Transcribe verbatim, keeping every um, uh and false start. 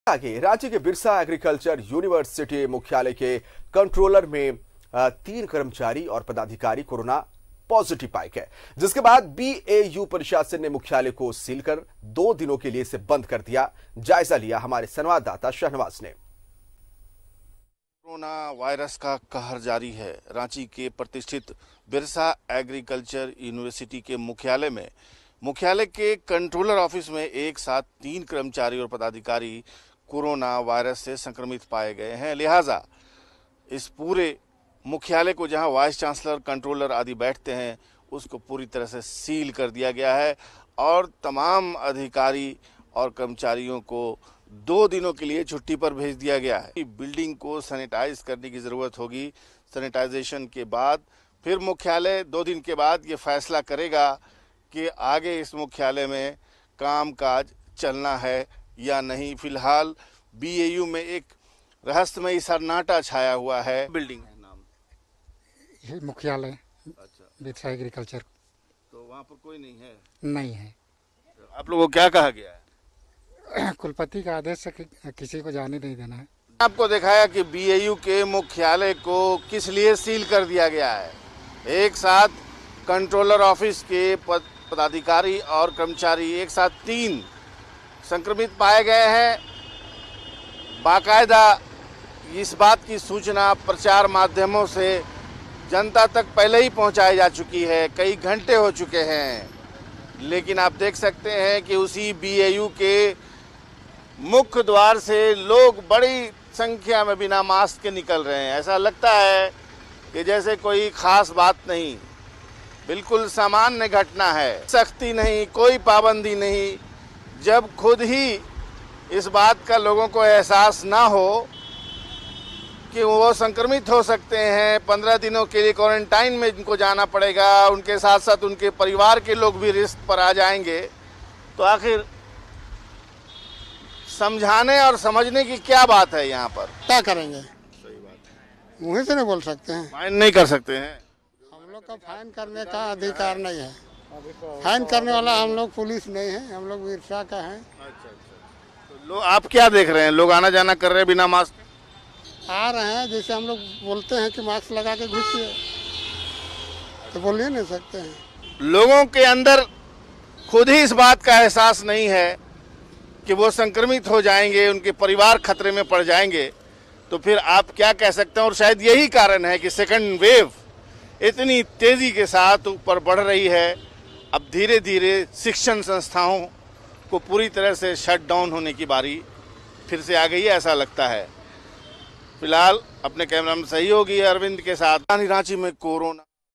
आगे रांची के Birsa agriculture university मुख्यालय के कंट्रोलर में तीन कर्मचारी और पदाधिकारी कोरोना पॉजिटिव पाए गए, जिसके बाद बीएयू प्रशासन ने मुख्यालय को सील कर दो दिनों के लिए इसे बंद कर दिया। जायजा लिया हमारे संवाददाता शहनवाज ने। कोरोना वायरस का कहर जारी है। रांची के प्रतिष्ठित बिरसा एग्रीकल्चर यूनिवर्सिटी के मुख्यालय में मुख्यालय के कंट्रोलर ऑफिस में एक साथ तीन कर्मचारी और पदाधिकारी कोरोना वायरस से संक्रमित पाए गए हैं। लिहाजा इस पूरे मुख्यालय को, जहां वाइस चांसलर, कंट्रोलर आदि बैठते हैं, उसको पूरी तरह से सील कर दिया गया है और तमाम अधिकारी और कर्मचारियों को दो दिनों के लिए छुट्टी पर भेज दिया गया है। बिल्डिंग को सैनिटाइज करने की ज़रूरत होगी। सैनिटाइजेशन के बाद फिर मुख्यालय दो दिन के बाद ये फैसला करेगा कि आगे इस मुख्यालय में कामकाज चलना है या नहीं। फिलहाल बीएयू में एक रहस्यमयी सन्नाटा छाया हुआ है। बिल्डिंग है नाम ये मुख्यालय। अच्छा, बिरसा एग्रीकल्चर। तो वहाँ पर कोई नहीं है? नहीं है। आप लोगों को क्या कहा गया है? कुलपति का आदेश से कि, किसी को जाने नहीं देना है। आपको दिखाया कि बीएयू के मुख्यालय को किस लिए सील कर दिया गया है। एक साथ कंट्रोलर ऑफिस के पद पदाधिकारी और कर्मचारी एक साथ तीन संक्रमित पाए गए हैं। बाकायदा इस बात की सूचना प्रचार माध्यमों से जनता तक पहले ही पहुंचाई जा चुकी है। कई घंटे हो चुके हैं, लेकिन आप देख सकते हैं कि उसी बीएयू के मुख्य द्वार से लोग बड़ी संख्या में बिना मास्क के निकल रहे हैं। ऐसा लगता है कि जैसे कोई खास बात नहीं, बिल्कुल सामान्य घटना है। सख्ती नहीं, कोई पाबंदी नहीं। जब खुद ही इस बात का लोगों को एहसास ना हो कि वो संक्रमित हो सकते हैं, पंद्रह दिनों के लिए क्वारंटाइन में इनको जाना पड़ेगा, उनके साथ साथ उनके परिवार के लोग भी रिस्क पर आ जाएंगे, तो आखिर समझाने और समझने की क्या बात है यहाँ पर? क्या करेंगे? सही बात है, मुँह से नहीं बोल सकते हैं। फाइन नहीं कर सकते हैं। हम लोग का फाइन करने का अधिकार नहीं है। फाइन करने वाला हम लोग पुलिस नहीं है, हम लोग बिरसा का है। अच्छा अच्छा। तो लोग आप क्या देख रहे हैं? लोग आना जाना कर रहे हैं बिना मास्क? आ रहे हैं, जैसे हम लोग बोलते हैं कि मास्क लगा के घुसिए, तो बोल ही नहीं सकते हैं। लोगों के अंदर खुद ही इस बात का एहसास नहीं है कि वो संक्रमित हो जाएंगे, उनके परिवार खतरे में पड़ जाएंगे, तो फिर आप क्या कह सकते हैं? और शायद यही कारण है कि सेकंड वेव इतनी तेज़ी के साथ ऊपर बढ़ रही है। अब धीरे धीरे शिक्षण संस्थाओं को पूरी तरह से शट डाउन होने की बारी फिर से आ गई है, ऐसा लगता है। फिलहाल अपने कैमरा में सहयोगी अरविंद के साथ रांची में कोरोना